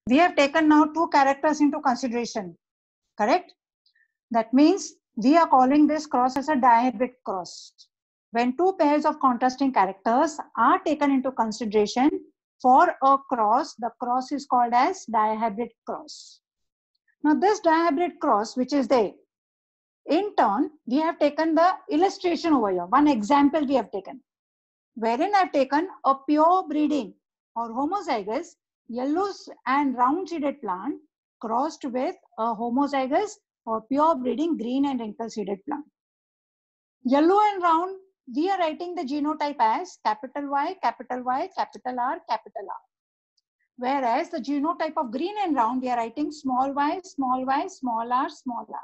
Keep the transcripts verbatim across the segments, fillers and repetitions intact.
We have taken now two characters into consideration, correct? That means we are calling this cross as a dihybrid cross. When two pairs of contrasting characters are taken into consideration for a cross, the cross is called as dihybrid cross. Now this dihybrid cross, which is there, in turn, we have taken the illustration over here. One example we have taken, wherein I have taken a pure breeding or homozygous yellow and round seeded plant crossed with a homozygous or pure breeding green and wrinkle seeded plant. Yellow and round, we are writing the genotype as capital Y, capital Y, capital R, capital R. Whereas the genotype of green and round, we are writing small y, small y, small r, small r.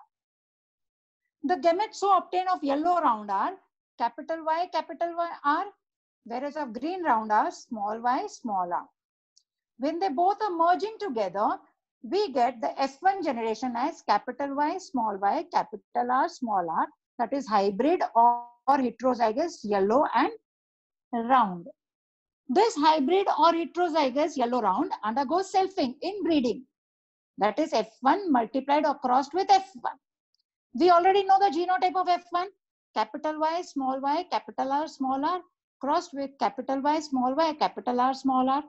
The gametes so obtained of yellow round are capital Y, capital Y, R, whereas of green round are small y, small r. When they both are merging together, we get the F one generation as capital Y, small y, capital R, small r, that is hybrid or heterozygous yellow and round. This hybrid or heterozygous yellow round undergoes selfing in breeding. That is F one multiplied or crossed with F one. We already know the genotype of F one, capital Y, small y, capital R, small r, crossed with capital Y, small y, capital R, small r.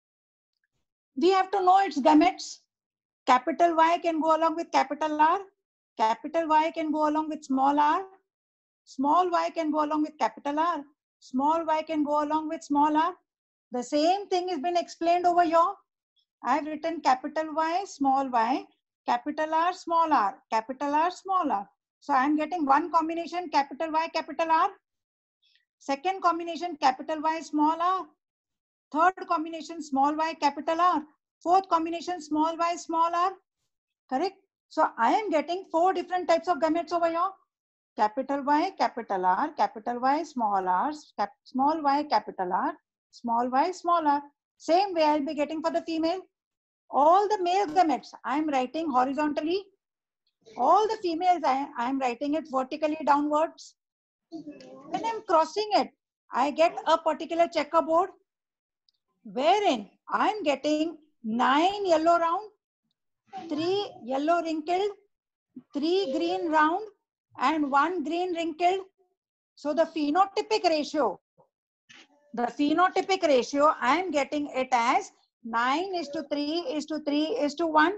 We have to know its gametes. Capital Y can go along with capital R, capital Y can go along with small r, small y can go along with capital R, small y can go along with small r. The same thing has been explained over here. I have written capital Y, small y, capital R, small r, capital R, small r. So I am getting one combination capital Y, capital R. Second combination capital Y, small r. Third combination small y, capital R. Fourth combination small y, small r. Correct? So I am getting four different types of gametes over here. Capital Y, capital R, capital Y, small r, cap small y, capital R, small y, small r. Same way I will be getting for the female. All the male gametes I am writing horizontally. All the females I, I am writing it vertically downwards. When I am crossing it, I get a particular checkerboard wherein I am getting nine yellow round, three yellow wrinkled, three green round, and one green wrinkled. So the phenotypic ratio, the phenotypic ratio, I am getting it as nine is to three is to three is to one.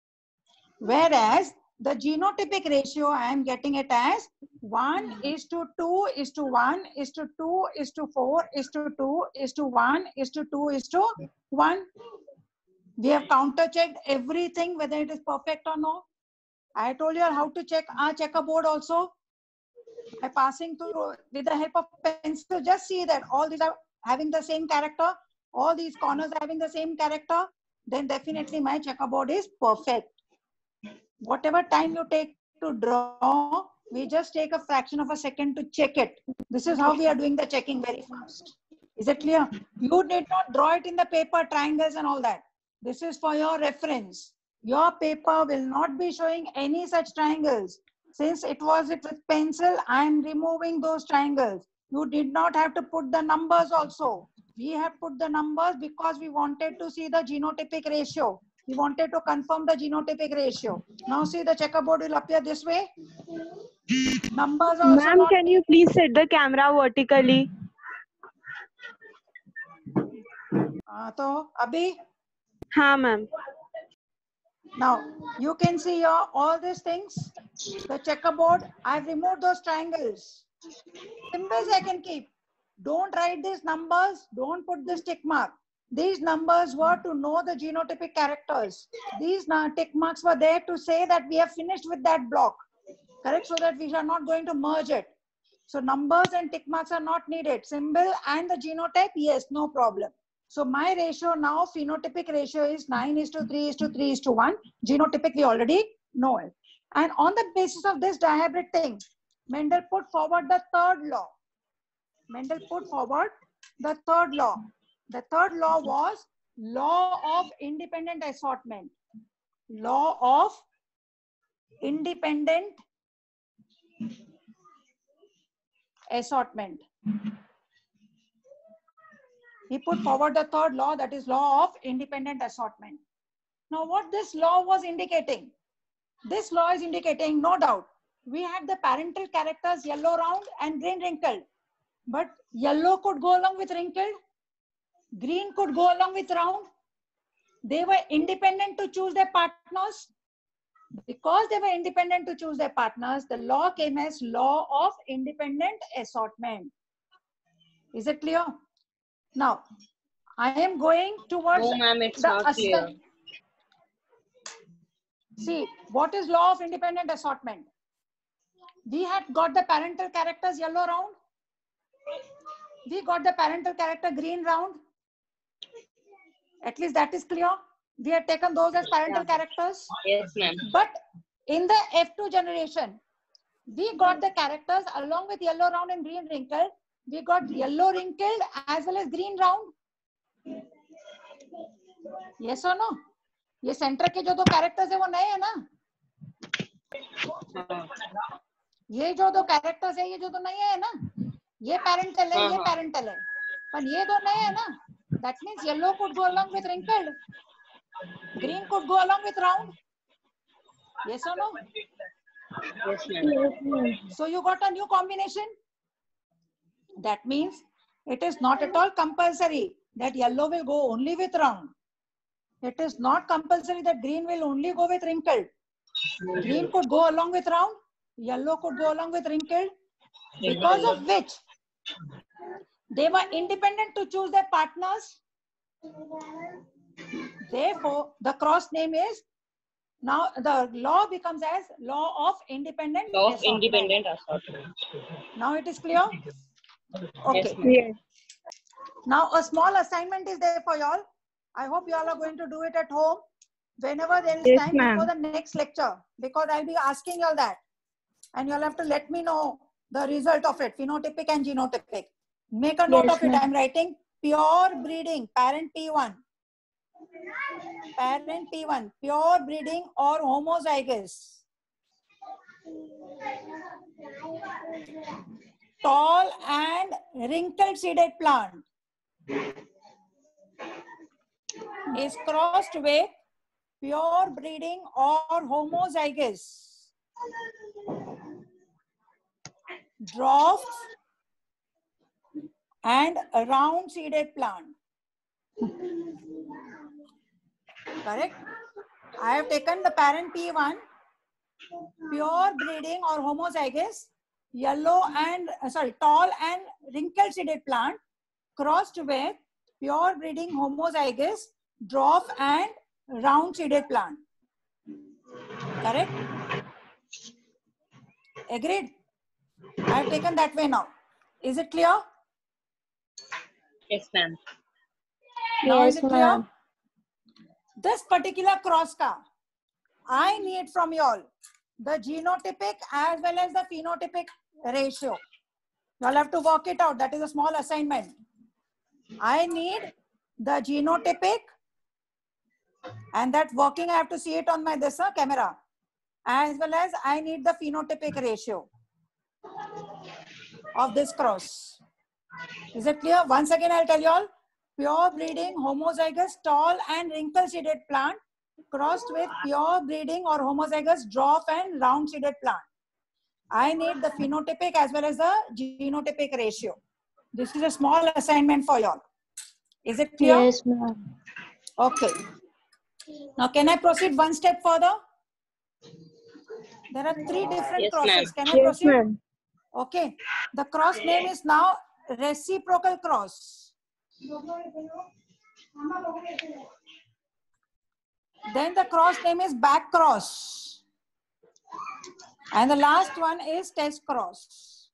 Whereas the genotypic ratio, I am getting it as one is to two is to one is to two is to four is to two is to one is to two is to one. We have counter checked everything whether it is perfect or no. I told you how to check our checkerboard also by passing through with the help of pencil. Just see that all these are having the same character, all these corners are having the same character, then definitely my checkerboard is perfect. Whatever time you take to draw, we just take a fraction of a second to check it. This is how we are doing the checking very fast. Is it clear? You did not draw it in the paper, triangles and all that. This is for your reference. Your paper will not be showing any such triangles. Since it was it with pencil, I am removing those triangles. You did not have to put the numbers also. We have put the numbers because we wanted to see the genotypic ratio. We wanted to confirm the genotypic ratio. Now see the checkerboard will appear this way. Numbers also Ma'am, not. can you please set the camera vertically? Uh, so, Abhi? Ha, ma'am. Now, you can see here all these things. The checkerboard, I've removed those triangles. Symbols I can keep. Don't write these numbers. Don't put this tick mark. These numbers were to know the genotypic characters. These tick marks were there to say that we have finished with that block. Correct? So that we are not going to merge it. So numbers and tick marks are not needed. Symbol and the genotype, yes, no problem. So my ratio now, phenotypic ratio is nine is to three is to three is to one. Genotypic, we already know it. And on the basis of this dihybrid thing, Mendel put forward the third law. Mendel put forward the third law. The third law was law of independent assortment. Law of independent assortment. He put forward the third law, that is law of independent assortment. Now what this law was indicating? This law is indicating, no doubt, we had the parental characters yellow round and green wrinkled. But yellow could go along with wrinkled, green could go along with round. They were independent to choose their partners. Because they were independent to choose their partners, the law came as law of independent assortment. Is it clear? Now, I am going towards No, ma'am, it's the not clear. See, what is law of independent assortment? We had got the parental characters yellow round. We got the parental character green round. At least that is clear. We had taken those as parental Yeah. characters. Yes, ma'am. But in the F two generation, we got the characters along with yellow round and green wrinkled. We got yellow wrinkled as well as green round. Yes or no? ये center के जो दो characters है वो नए हैं ना? ये जो दो कैरेक्टर्स है ये जो दो नए हैं ना? ये पेरेंटल है, ये पेरेंटल है, पर ये दो नए हैं ना? That means yellow could go along with wrinkled, green could go along with round. Yes or no? Yes, ma'am. So you got a new combination. That means it is not at all compulsory that yellow will go only with round. It is not compulsory that green will only go with wrinkled. Green could go along with round, yellow could go along with wrinkled, because of which they were independent to choose their partners. Therefore, the cross name is, now the law becomes as law of independent Law of assortment. independent assortment. Now it is clear? Okay. Yes, ma'am. Yes. Now a small assignment is there for y'all. I hope you all are going to do it at home whenever there is Yes, time ma'am. before the next lecture, because I'll be asking y'all that, and you'll have to let me know the result of it, phenotypic and genotypic. Make a note Yes, of it. ma'am. I'm writing pure breeding, parent P one. Parent P one, pure breeding or homozygous. Tall and wrinkled seeded plant is crossed with pure breeding or homozygous dwarf and a round seeded plant. Correct? I have taken the parent P one, pure breeding or homozygous, yellow and uh, sorry, tall and wrinkled seeded plant crossed with pure breeding homozygous dwarf and round seeded plant. Correct? Agreed? I have taken that way now. Is it clear? Yes, ma'am. Now is Yes, it clear? ma'am. This particular cross ka, I need from you all the genotypic as well as the phenotypic ratio. You all have to work it out. That is a small assignment. I need the genotypic, and that working I have to see it on my this uh, camera, as well as I need the phenotypic ratio of this cross. Is it clear? Once again, I'll tell you all. Pure breeding, homozygous, tall and wrinkle seeded plant crossed with pure breeding or homozygous dwarf and round seeded plant. I need the phenotypic as well as the genotypic ratio. This is a small assignment for you all. Is it clear? Yes, ma'am. Okay. Now, can I proceed one step further? There are three different Yes, crosses. Can I Yes, proceed? ma'am. Okay. The cross name is now reciprocal cross. Then the cross name is back cross. And the last one is test cross.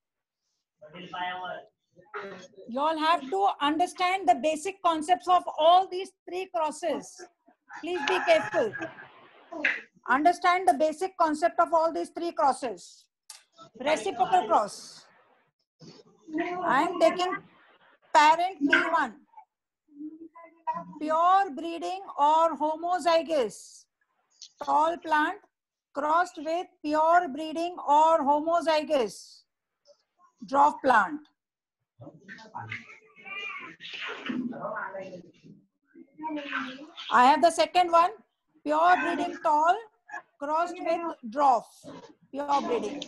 You all have to understand the basic concepts of all these three crosses. Please be careful. Understand the basic concept of all these three crosses. Reciprocal cross. I am taking parent P one. Pure breeding or homozygous tall plant crossed with pure breeding or homozygous dwarf plant. I have the second one, Pure breeding tall crossed with dwarf. Pure breeding.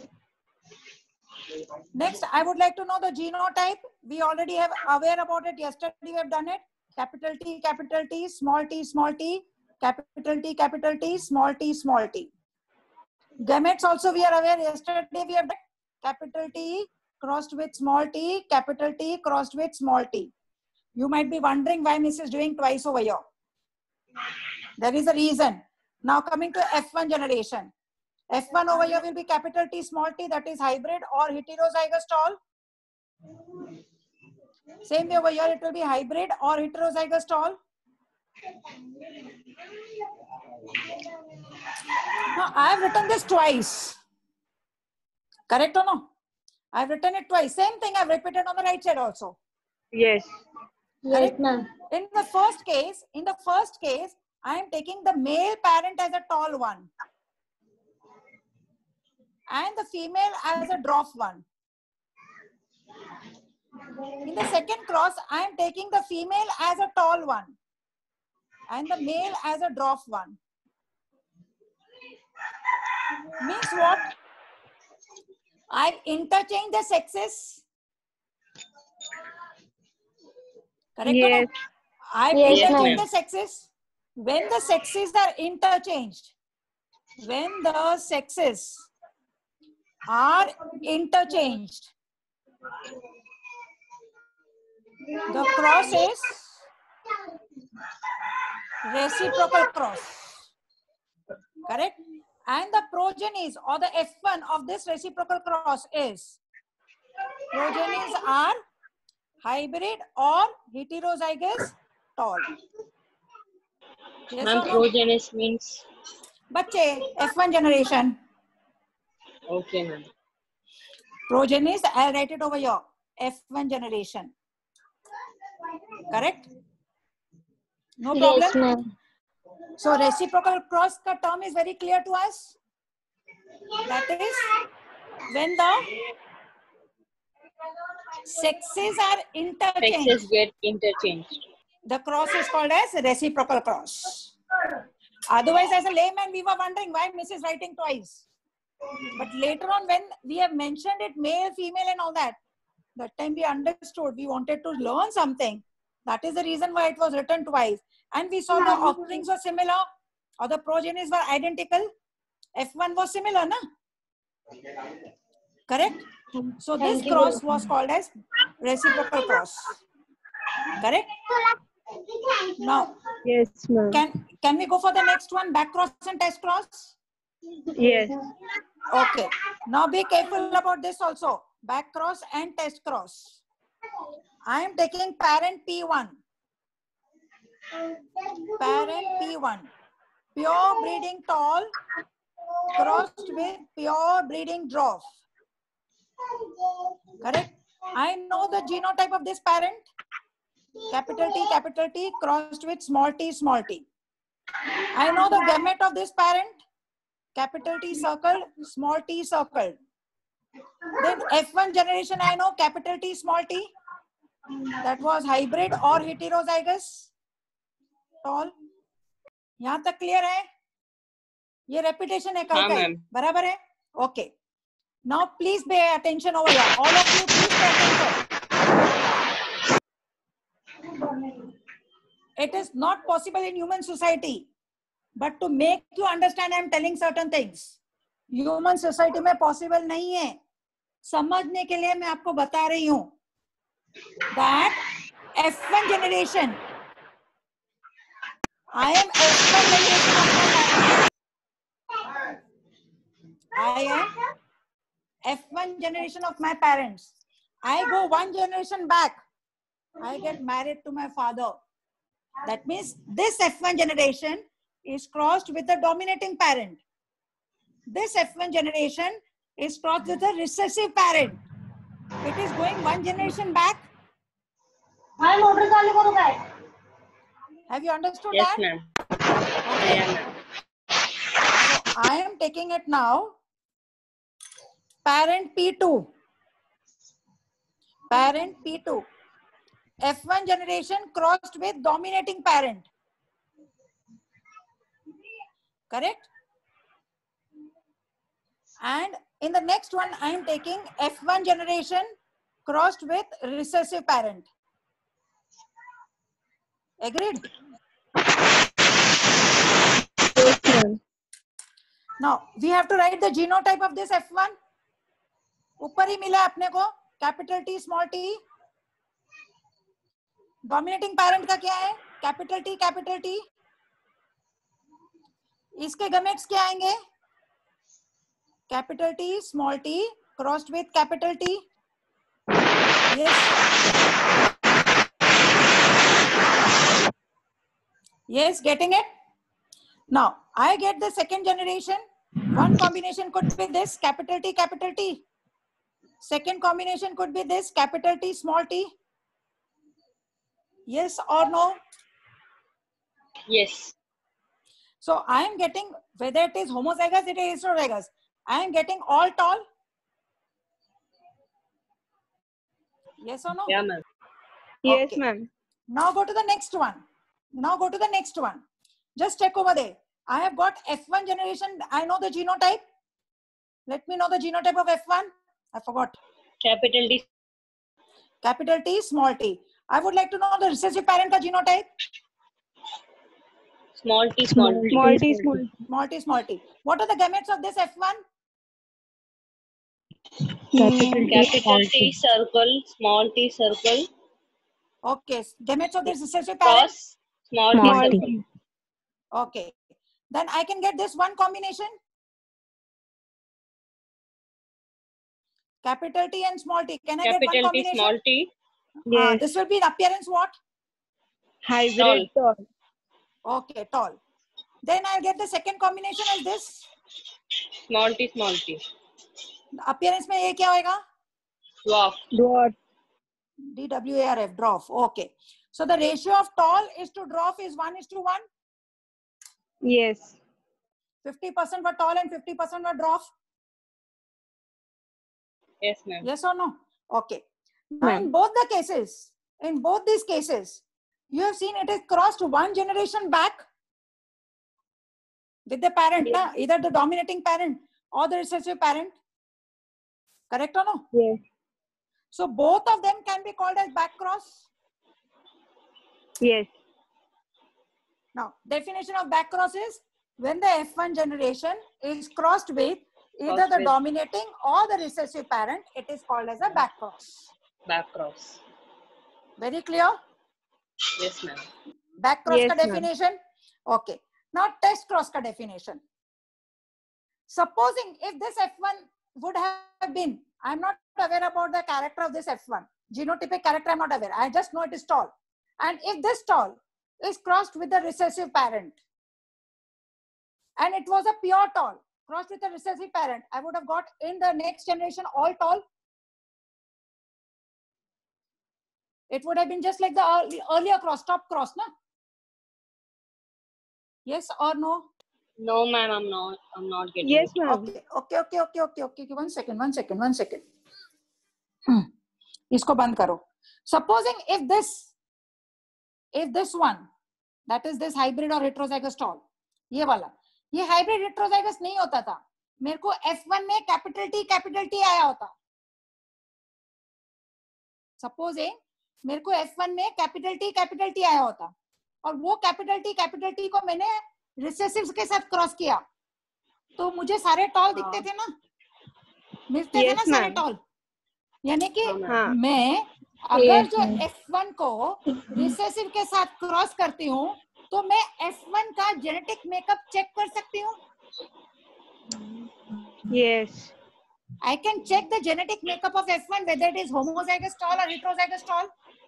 Next, I would like to know the genotype. We already have aware about it. Yesterday we have done it. Capital T, capital T, small t, small t, capital T, capital T, small t, small t. Gametes also we are aware. Yesterday we have done capital T crossed with small t, capital T crossed with small t. You might be wondering why Miss is doing twice over here. There is a reason. Now coming to F one generation. F one over here will be capital T small t, that is hybrid or heterozygous tall. Same way over here it will be hybrid or heterozygous tall. Now I have written this twice. Correct or no? I have written it twice. Same thing I have repeated on the right side also. Yes. Yes, ma'am. In the first case, in the first case, I am taking the male parent as a tall one and the female as a dwarf one. In the second cross, I am taking the female as a tall one and the male as a dwarf one. Means what? I've interchanged the sexes. Correct Yes. or no? I've Yes, interchanged ma'am. the sexes. When the sexes are interchanged, when the sexes are interchanged, the cross is reciprocal cross. Correct? And the progenies or the F one of this reciprocal cross is, progenies are hybrid or heterozygous tall. Yes Ma'am, or no? progenous means. Bache, F one generation. Okay, ma'am. Progenies, I'll write it over here. F one generation. Correct? No problem? Yes, ma'am. So reciprocal cross ka term is very clear to us. That is when the sexes are interchanged. Sexes get interchanged. The cross is called as reciprocal cross. Otherwise, as a layman, we were wondering why Miss is writing twice. But later on, when we have mentioned it, male, female and all that, that time we understood, we wanted to learn something. That is the reason why it was written twice. And we saw the offerings were similar or the progenies were identical. F one was similar, na? Correct? So this Thank you. cross was called as reciprocal cross. Correct? Now, Yes, ma'am. can, can we go for the next one, back cross and test cross? Yes. Okay. Now be careful about this also. Back cross and test cross. I am taking parent P one. Parent P one. Pure breeding tall crossed with pure breeding dwarf. Correct? I know the genotype of this parent. Capital T, capital T crossed with small t, small t. I know the gamete of this parent. Capital T circled, small t circled. Then F one generation I know, capital T, small t. That was hybrid or heterozygous. Tall. यहाँ तक clear है? ये repetition है कल का ही. बराबर है? Okay. Now please pay attention over here. All of you please pay attention. It is not possible in human society. But to make you understand, I am telling certain things. Human society में possible नहीं है. समझने के लिए मैं आपको बता रही हूँ. That F one generation. I am F one generation of my parents. I am F one generation of my parents. I go one generation back. I get married to my father. That means this F one generation is crossed with the dominating parent. This F one generation is crossed with a recessive parent. It is going one generation back. Have you understood Yes, that? ma'am. Okay. Yeah, ma'am. So I am taking it now. Parent P two. Parent P two. F one generation crossed with dominating parent. Correct? And in the next one, I am taking F one generation crossed with recessive parent. Agreed? Yes, ma'am. Now, we have to write the genotype of this F one. ऊपर ही मिला अपने को, capital T, small t. Dominating parent का क्या है? Capital T, capital T. इसके gametes क्या आएंगे? Capital T, small t, crossed with capital T. Yes. Yes, getting it? Now, I get the second generation. One combination could be this, capital T, capital T. Second combination could be this, capital T, small t. Yes or no? Yes. So, I am getting, whether it is homozygous, it is heterozygous. I am getting all tall. Yes or no? Yeah, ma'am. Yes, Okay. ma'am. Now go to the next one. Now go to the next one. Just check over there. I have got F one generation. I know the genotype. Let me know the genotype of F one. I forgot. Capital D. Capital T, small t. I would like to know the recessive parent ka genotype. Small t, small t. Small t, small t. Small t, small t. What are the gametes of this F one? Capital T, Capital small T, t. circle, small t, circle, Okay. Gametes of this recessive parent? cross, small, Small t, t. circle. Okay. Then I can get this one combination. Capital T and small t. Can I get one Capital T, combination? small t, Uh, Yes. this will be in appearance what? Hybrid tall. Okay, tall. Then I'll get the second combination as this. small t, small t. Appearance में ये क्या होएगा? Dwarf. Dwarf. D W A R F, dwarf. Okay. So the ratio of tall is to dwarf is one is to one. Yes. fifty percent were tall and fifty percent were dwarf. Yes, ma'am. Yes or no? Okay. Now Ma'am. in both the cases, in both these cases, you have seen it is crossed one generation back with the parent, Yes. na? Either the dominating parent or the recessive parent. Correct or no? Yes. So both of them can be called as back cross. Yes. Now, definition of back cross is when the F one generation is crossed with either Crossed the with- dominating or the recessive parent, it is called as a back cross. Back cross. Very clear? Yes, ma'am. Back cross Yes, ka ma'am. definition. Okay. Now test cross ka definition. Supposing if this F one would have been, I'm not aware about the character of this F one. Genotypic character, I'm not aware. I just know it is tall. And if this tall is crossed with the recessive parent, and it was a pure tall crossed with a recessive parent, I would have got in the next generation all tall. It would have been just like the early, earlier cross, top cross, no? Yes or no? No, ma'am, I'm not. I'm not getting Yes, it. ma'am. Okay, okay, okay, okay, okay, okay. One second, one second, one second. Hmm. इसको बंद करो. Supposing if this, if this one, that is this hybrid or heterozygous tall, ये वाला, ये hybrid heterozygous नहीं होता था. मेरे को F one में capital T, capital T आया होता. Supposing मेरे को F one में capital T, capital T आया होता. और वो capital T, capital T को मैंने recessives के साथ क्रॉस किया, तो मुझे सारे टॉल दिखते थे ना, मिलते थे Yes, ना सारे ma'am. टॉल. यानी कि हाँ, ma'am. हाँ. मैं अगर Yes, जो ma'am. F one को रिसेसिव के साथ क्रॉस करती हूँ, तो मैं F one का जेनेटिक मेकअप चेक कर सकती हूँ. Yes. I can check the genetic makeup of F one whether it is homozygous tall or heterozygous tall.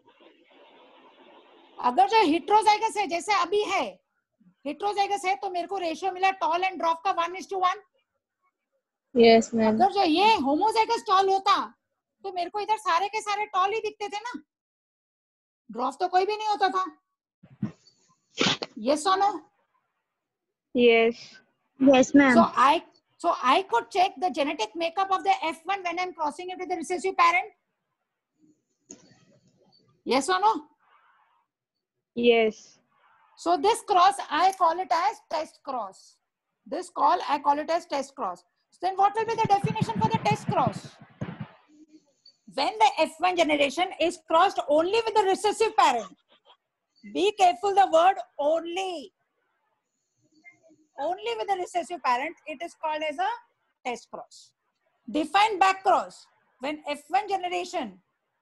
अगर जो heterozygous है, जैसे अभी है, heterozygous है, तो मेरे को रेशियो मिला टॉल एंड ड्रॉप का one is two one. Yes, ma'am. अगर जो ये homozygous tall होता, तो मेरे को इधर सारे के सारे टॉल ही दिखते थे ना, ड्रॉप तो कोई भी नहीं होता था. Yes or no? Yes. Yes, ma'am. So I so I could check the genetic makeup of the F one when I'm crossing it with the recessive parent. Yes or no? Yes. So this cross I call it as test cross. This call, I call it as test cross. So then what will be the definition for the test cross? When the F one generation is crossed only with the recessive parent. Be careful the word only. Only with the recessive parent, it is called as a test cross. Define back cross. When F one generation,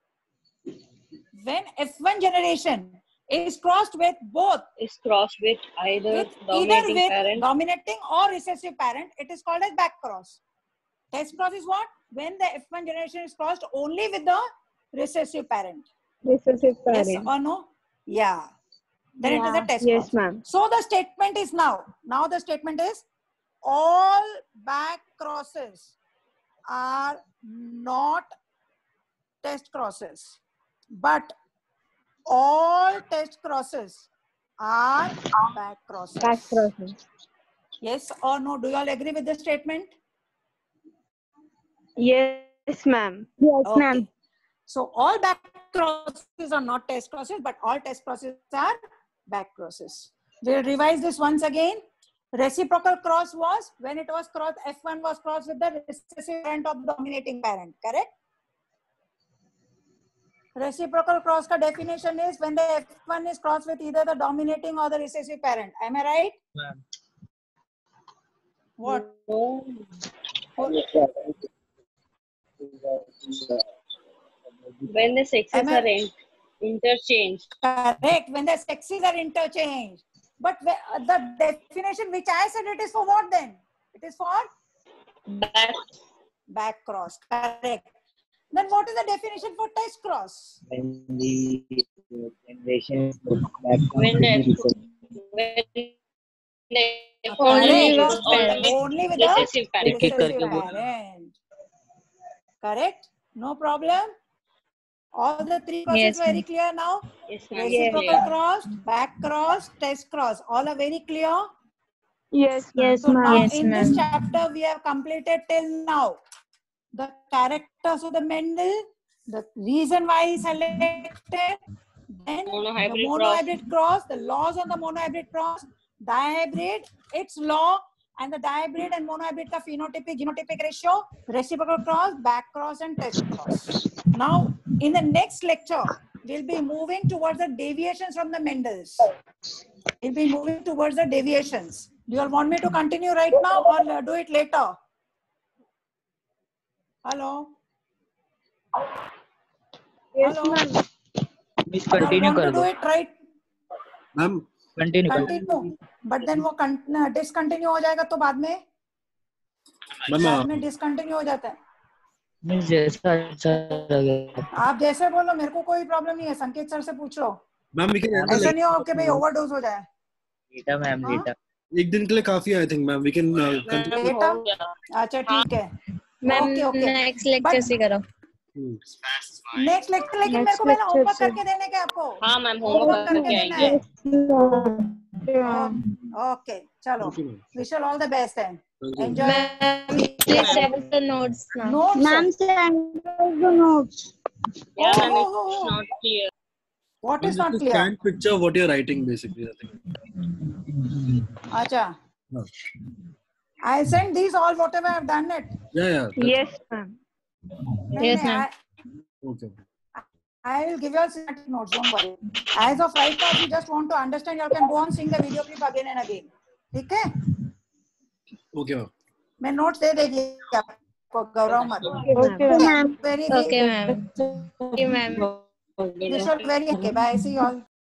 when F one generation is crossed with both, Is crossed with either with dominating either with parent. dominating or recessive parent, it is called as back cross. Test cross is what? When the F one generation is crossed only with the recessive parent. Recessive Yes parent. or no? Yeah. Then it is a Yeah. test Yes, cross. ma'am. So the statement is now. Now the statement is all back crosses are not test crosses, but all test crosses are back crosses. Back crossing. Yes or no? Do you all agree with the statement? Yes, ma'am. Yes, Okay. ma'am. So all back crosses are not test crosses, but all test crosses are back crosses. We'll revise this once again. Reciprocal cross was when it was crossed, F one was crossed with the recessive parent of the dominating parent, correct? Reciprocal cross ka definition is when the F one is crossed with either the dominating or the recessive parent. Am I right? Ma'am. What? No. When the sexes Am I- are in, interchanged. Correct. When the sexes are interchanged. But whe- the definition which I said, it is for what then? It is for Back. back cross. Correct. Then what is the definition for test cross? When the generation is back When the when the F one Only generation with is only with Only with the recessive parent. एक-एक recessive करके बोलना। parent. Correct? No problem. All the three crosses Yes, very ma'am. clear now. Yes, ma'am. Reciprocal cross, back cross, test cross. All are very clear. Yes, yes, So now Yes, in this ma'am. chapter we have completed till now the characters of the Mendel, the reason why he selected, then Monohybrid the monohybrid cross, the laws on the monohybrid cross, dihybrid, its law, and the dihybrid and monohybrid ka phenotypic genotypic ratio, reciprocal cross, back cross, and test cross. Now in the next lecture we'll be moving towards the deviations from the Mendels. We'll be moving towards the deviations. Do you all want me to continue right now or uh, do it later? Hello? Yes, Hello? ma'am. Miss You all continue want कर to do दो it right? Ma'am continue कर दो Continue. But then वो discontinue हो जाएगा तो बाद में बाद मैम में डिसकंटिन्यू हो जाता है. मिस जैसा अच्छा लगे आप जैसे बोलो, मेरे को कोई प्रॉब्लम नहीं है. संकेत सर से पूछ लो. मैम वी कैन ऐसा नहीं हो कि भाई ओवरडोज हो जाए. डेटा मैम हाँ? डेटा एक दिन के लिए काफी है I think ma'am we can continue बेटा हो गया। अच्छा ठीक है. Ma'am okay okay. Next lecture से करो. नेक्स्ट लेक्चर लेकिन मेरे Next को पहले lecture होमवर्क से- करके देने के आपको. हाँ मैम होमवर्क होमवर्क करके करके देना आएंगे। है. ओके चलो. Wish all the best and enjoy. Ma'am, please send the notes now. Notes. Ma'am, send the notes. Yeah, ma'am, Oh, oh, it's oh. not clear. What is not just a clear? scanned picture of what you're writing basically I think. Acha. No. I send these all whatever I have done it. Yeah yeah that's- Yes, ma'am. नहीं, Yes, नहीं, ma'am. I, okay I will give you all systematic notes. Don't worry. As of right now, if you just want to understand, you all can go on seeing the video clip again and again. ठीक है? okay ma'am मैं notes दे देगी आपको. गौरव मत. Okay, ma'am. Very Okay, ma'am. Okay, ma'am. Wish you all very okay. Bye. See you all.